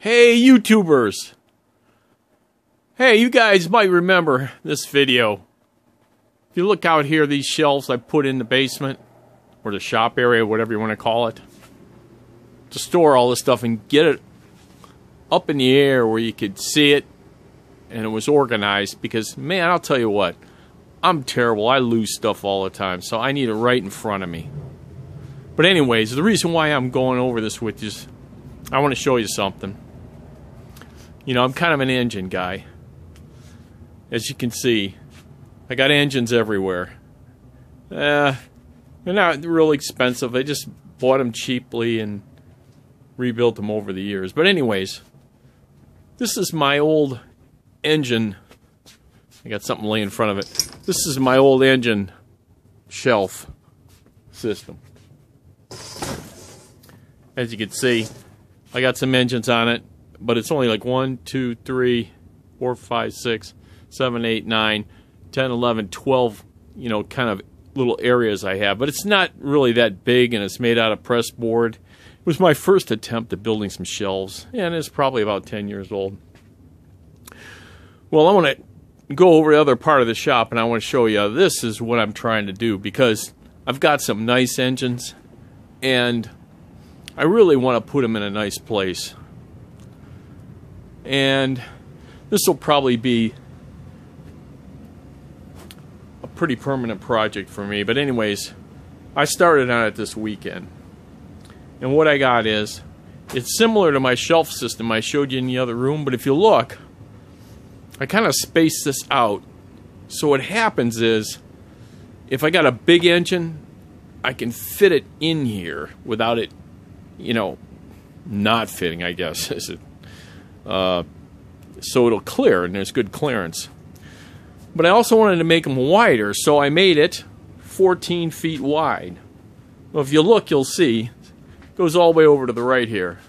Hey YouTubers! Hey, you guys might remember this video. If you look out here, these shelves I put in the basement, or the shop area, whatever you want to call it, to store all this stuff and get it up in the air where you could see it and it was organized. Because, man, I'll tell you what, I'm terrible. I lose stuff all the time, so I need it right in front of me. But anyways, the reason why I'm going over this with you is I want to show you something. You know, I'm kind of an engine guy. As you can see, I got engines everywhere. They're not real expensive. I just bought them cheaply and rebuilt them over the years. But anyways, this is my old engine. I got something laying in front of it. This is my old engine shelf system. As you can see, I got some engines on it, but it's only like 1, 2, 3, 4, 5, 6, 7, 8, 9, 10, 11, 12, you know, kind of little areas I have. But it's not really that big, and it's made out of press board. It was my first attempt at building some shelves, and it's probably about 10 years old. Well, I want to go over the other part of the shop, and I want to show you this is what I'm trying to do, because I've got some nice engines, and I really want to put them in a nice place. And this will probably be a pretty permanent project for me. But anyways, I started on it this weekend. And what I got is, it's similar to my shelf system I showed you in the other room. But if you look, I kind of spaced this out. So what happens is, if I got a big engine, I can fit it in here without it, you know, not fitting, I guess. So it'll clear, and there's good clearance. But I also wanted to make them wider, so I made it 14 feet wide. Well, if you look, you'll see it goes all the way over to the right here.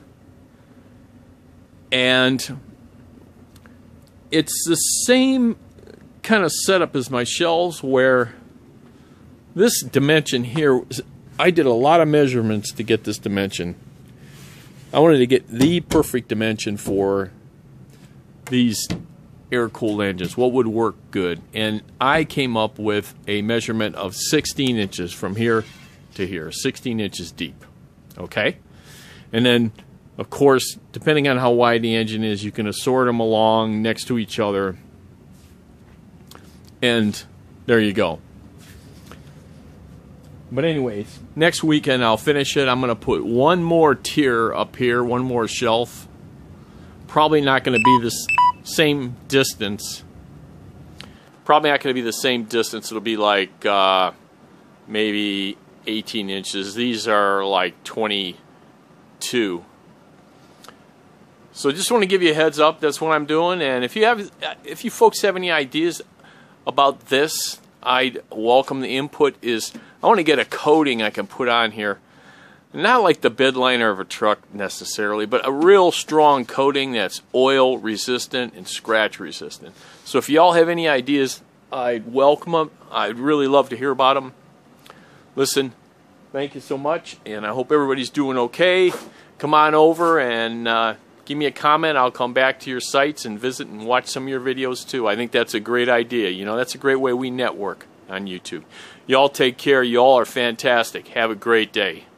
And it's the same kind of setup as my shelves, where this dimension here, I did a lot of measurements to get this dimension. I wanted to get the perfect dimension for these air-cooled engines, what would work good. And I came up with a measurement of 16 inches from here to here, 16 inches deep. Okay? And then, of course, depending on how wide the engine is, you can assort them along next to each other. And there you go. But anyways, next weekend I'll finish it. I'm going to put one more tier up here, one more shelf. Probably not going to be the same distance. Probably not going to be the same distance. It'll be like maybe 18 inches. These are like 22. So just want to give you a heads up. That's what I'm doing. And if you folks have any ideas about this, I'd welcome the input. I want to get a coating I can put on here. Not like the bed liner of a truck necessarily, but a real strong coating that's oil resistant and scratch resistant. So if y'all have any ideas, I'd welcome them. I'd really love to hear about them. Listen, thank you so much, and I hope everybody's doing okay. Come on over and give me a comment. I'll come back to your sites and visit and watch some of your videos too. I think that's a great idea. You know, that's a great way we network on YouTube. Y'all take care. Y'all are fantastic. Have a great day.